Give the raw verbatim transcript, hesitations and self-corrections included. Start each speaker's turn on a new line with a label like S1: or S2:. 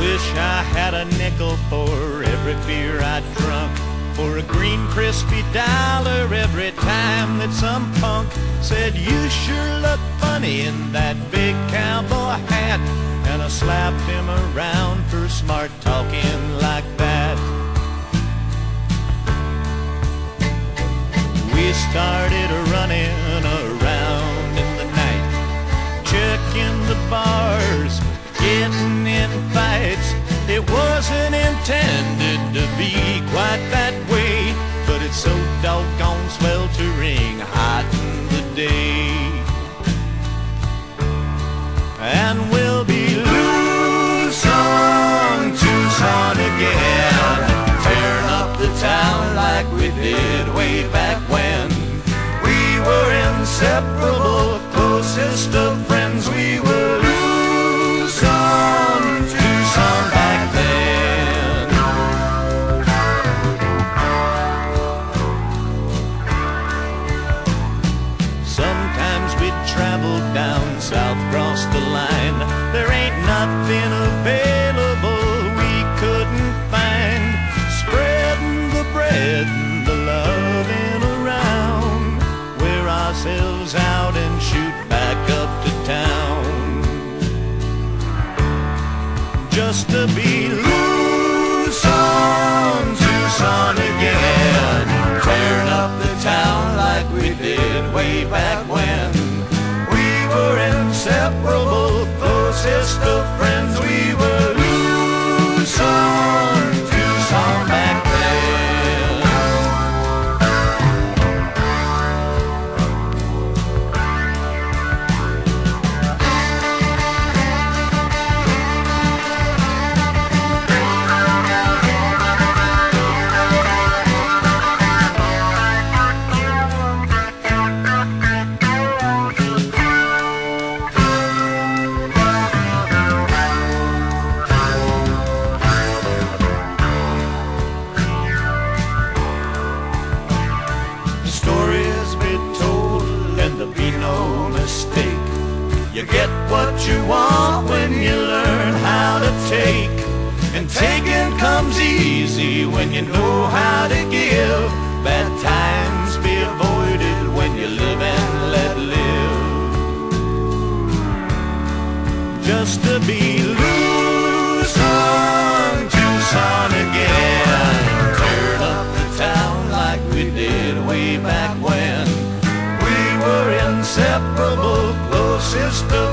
S1: Wish I had a nickel for every beer I drunk, for a green crispy dollar every time that some punk said you sure look funny in that big cowboy hat, and I slapped him around for smart talking like that. We started running around in the night, checking the bars, getting in fights. It wasn't intended to be quite that way, but it's so doggone sweltering hot in the day. And we'll be loose on Tucson again, tearing up the town like we did way back when. We were inseparable, closest of friends. We were loose on Tucson back then. Sometimes we'd travel down south, cross the line. There ain't nothing available we couldn't find. Spreading the bread and the loving around, wear ourselves out and shoot back up to town, just to be loose on Tucson again, tearing up the town like we did way back when. We were inseparable, closest of friends. We were loose on Tucson back then. You get what you want when you learn how to take, and taking comes easy when you know how to give. Bad times be avoided when you live and let live, just to be loose on Tucson again, tearing up the town like we did way back when. We were inseparable, closest of